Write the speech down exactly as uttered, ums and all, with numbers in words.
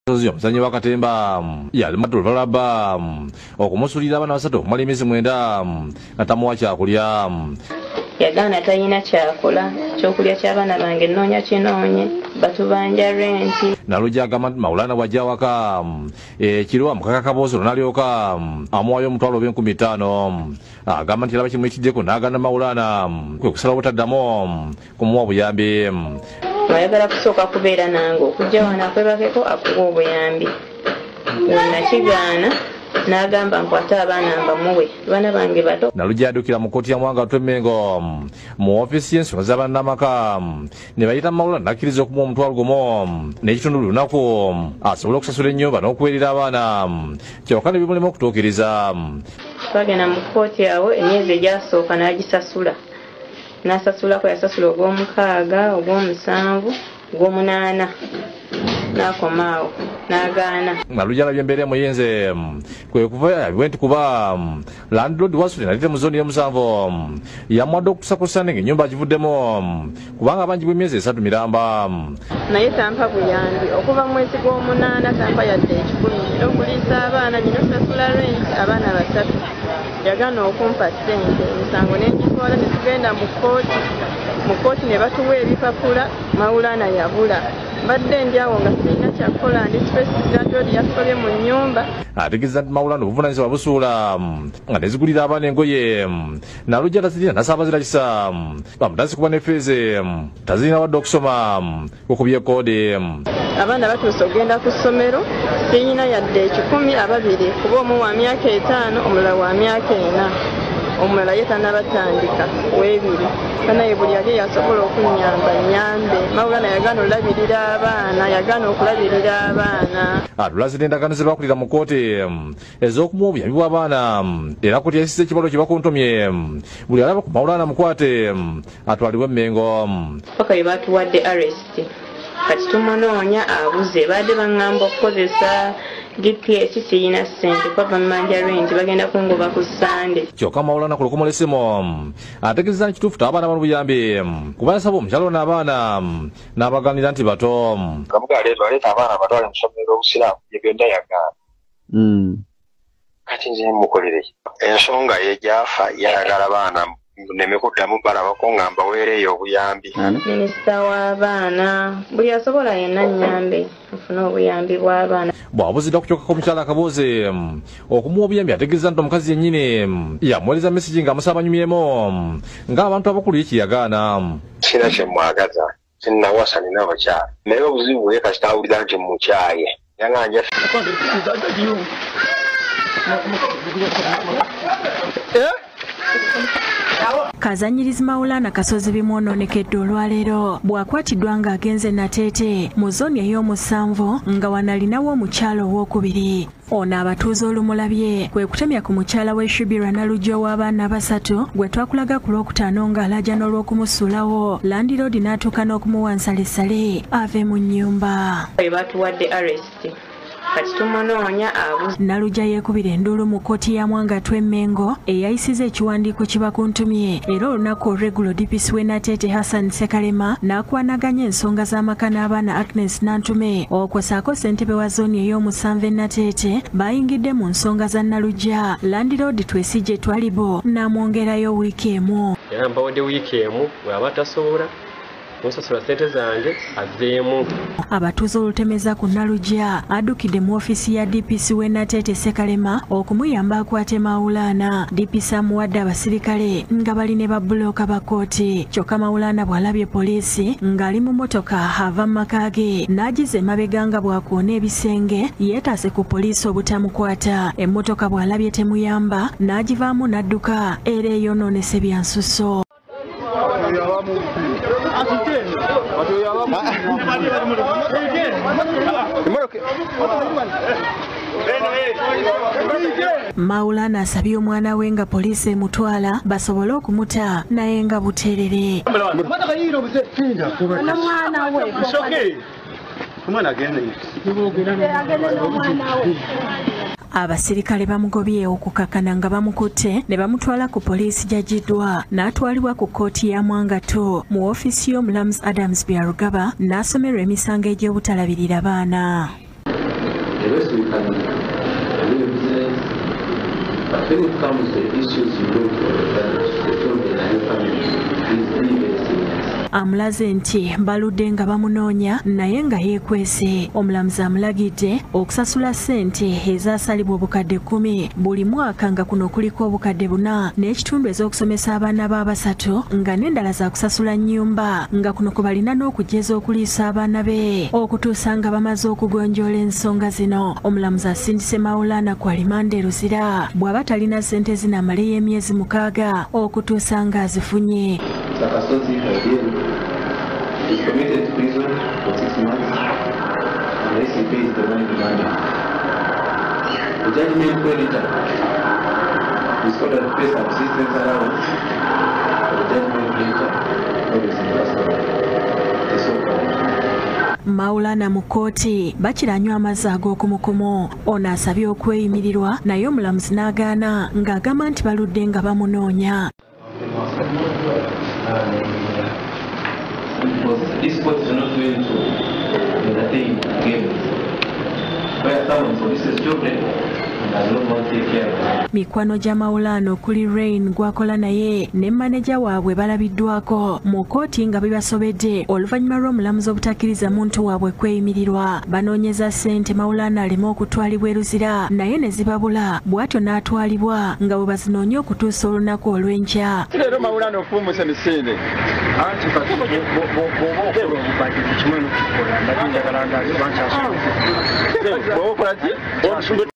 Omuzannyi wa Katemba yali matulaba okumusulira abana basatu okumala emyezi mwenda nga tamuwa kyakulya. Yagaana talina kyakola kyokulya ky'abaana bange nnoonya kinoonye batubanja renti. Nalujja agamba nti Maulana bw'ajja awaka ekiro amukaka kaboozi n'alyoka amuwayo omutwalo b'enkumi ttaano. Agamba nti alaba kimuyitiddeko n'agamba Maulana kwe kusalawo butaddamu kumuwa obuyambi. Ayagala kusooka kubeera nange okujja wano akwebakeko akuwa obuyambi. Nakigaana n'agamba nkwate abaana mbamuwe abaana bange bato. Nalujja yaddukira mu kkooti ya Mwanga Mmengo mu ofiisi y'ensonga z'abannamaka ne bayita Maulana n'akkiriza okumuwa omutwalo gumu n'ekitundu buli lunaku asobole okusasula ennyumba n'okuweerera abaana kyokka ne bimulema okutuukiriza. Twagenda mu kkooti awo emyezi egyasooka n'agisasula. N'asasulako yasasula ogw'omukaaga ogw'omusanvu ogw'omunaana n'akomaawo n'agaana. Nalujja alabye embeera emuyinze kwe kuva yabiwe nti kuba landlord wasule nalite mu zooni y'omusanvu yamuwadde okutusakusa ng'ennyumba agivuddemu kubanga abangi emyezi esatu miramba. Naye tampa buyambi okuva mu mwezi gw'omunaana tampa yadde ekikumi okuliisa abaana gino sasula renti abaana basatu. Yagaana okumpa ssente emisango n'egitwala ne tugenda mu kkooti mu kkooti ne batuwa ebipapula Maulana yabula. Mbadde ndi awo nga sirina kyakukola ndi landlord yasobye mu nnyumba. Ategeeza nti Maulana obuvunaanyizibwa busuula nga nezigulira abaana engoye. Nalujja tazirina nasaabazira kisa bamutandise kuba ne feeze tazirina wadde okusoma kukubye koode. Abaana batuuse okugenda ku ssomero sirina yadde ekikumi ababiri kuba omu wa myaka etaano omulala wa myaka ena omulala ye tannabatandika weebiri kanaye buli ali yasobola okunnyamba nnyambe. Maulana yagaana olabirira abaana yagaana okulabirira abaana. Atulaze n'endagaano ze bakulira mu kkooti ez'okumuwa obuyambi bw'abaana era kkooti yayisizza ekibalo kye bakuntumye buli alaba ku Maulana mukwate atwalibwe Mmengo. Paka bye batuwadde arrest kati tumunoonya abuze badde baŋŋamba okukozesa D P S siyina ssente kwava mmanja renti bagenda kungoba ku Sande. Kyokka Maulana ku lukomo lw'essimu ategeeza n'ekituufu abaana balubuyambi kuba yasaba omukyalo n'abaana n'abaganira nti bato. Kamuga leero aleeta abaana batwale mu ssomero obusiraamu bye byonna yagaana. Kati nze mukolere ensonga ye gyafa yayagala abaana neme kuddamu balabako nga mbaweereyo obuyambi. Minisita w'abaana buli asobola yenna nnyambe ofune obuyambi bw'abaana. Bw'abuuzidde kukyokako omukyala akaboozi okumuwa obuyambi ategeeza nti omukazi yennyini yamuweereza mesigi ng'amusaba anyumyemu ng'abantu abakulu ye kyeyagaana. Sina kye mwagaza sinnawasa nina abakyala naye obuzibu bwe kasita awulira nti mukyaye yaŋŋanja. Kazanyirizi Maulana Kasozi bimwononekedde olwaleero bw'akwatiddwa ng'agenze Nateete mu zooni ey'omusanvu nga wanalinawo omukyala ow'okubiri. Ono abatuuze olumulabye kwe kutemya ku mukyala w'Eshibirwa Nalujja w'abaana basatu gwe twakulaga ku Lwokutaano ng'alaja n'olw'okumusuulawo landiroodi n'atuuka n'okumuwa nsalesale ave mu nnyumba. Batuwadde arrest kati tumunoonya abuze. Nalujja yeekubira enduulu mu kkooti ya Mwanga Mmengo eyayisiza ekiwandiiko kye bakuntumye era olunaku olw'eggulo D P C w'e Nateete Hassan Ssekalema n'akwanaganya ensonga z'amaka n'abaana Agnes Nantume okwo ssaako ssentebe wa zooni ey'omusanvu e Nateete bayingidde mu nsonga za Nalujja. Landiroodi Twesigye Twalibo n'amwongerayo wiiki emu. Era mbawadde wiiki emu bw'aba tasobola musasula ssente zange azeemu. Abatuuze olutemeza ku Nalujja addukidde mu ofiisi ya D P C w'e Nateete Ssekalema okumuyamba akwate Maulana. D P C amuwadde abasirikale nga bali ne babbulooka ba kkooti. Kyokka Maulana bw'alabye poliisi ng'ali mu mmotoka ava mu maka ge n'agiza emabega nga bw'akoona ebisenge yeetaase ku poliisi obutamukwata. Emmotoka bw'alabye temuyamba n'agivaamu n'adduka era eyonoonese bya nsusso. Maulana asabye omwana we nga poliisi emutwala basobole okumuta naye nga buteerere. Abasirikale bamugobye okukakana nga bamukutte ne bamutwala ku poliisi gy'aggiddwa n'atwalibwa ku kkooti ya Mwanga two mu ofiisi y'omulamuzi Adams Byarugaba n'asomerwa emisango egy'obutalabirira baana. the rest we can do business. But when it comes to the issues you don't manage, the children and your family, please leave it serious. Amulaze nti baludde nga bamunoonya naye nga yeekwese. Omulamuzi amulagidde okusasula ssente ezaasalibwa obukadde kkumi buli mwaka nga kuno kuliko obukadde buna n'ekitundu ez'okusomesa abaana b'abasatu nga n'endala za kusasula nnyumba nga kuno kwe balina n'okujjeza okuliisa abaana be okutuusa nga bamaze okugonjoola ensonga zino. Omulamuzi asindise Maulana ku alimanda e Luzira bw'aba talina ssente zinamala y'emyezi mukaaga okutuusa nga azifunye. He's committed to prison for six months unless he pays the money demanded. The judgment creditor is ordered to pay subsistence allowance for the judgment creditor who is in custody. The so-called Maulana mu kkooti bakiranywa amazzi ag'okumukumu. Ono asabye okweyimirirwa naye omulamuzi n'agaana ng'agamba nti baludde nga bamunoonya. Because this court is not going to entertain games. Where someone produces children and does not want to take care of them. Mikwano gya Maulana okuli Rain gwakola naye ne maneja waabwe balabiddwako mu kkooti nga bibasobedde oluvannyuma lw'omulamuzi obutakkiriza muntu waabwe kweyimirirwa. Banoonyeza ssente Maulana aleme okutwalibwa e Luzira naye ne zibabula bw'atyo n'atwalibwa nga bwe bazinoonya okutuusa olunaku olw'enkya. Leero Maulana okufuumusa emisinde anti kati bw'oba okubadde kimwe n'okukikola ndabinjagala ndaze bankyasoma. Bw'oba okola ki?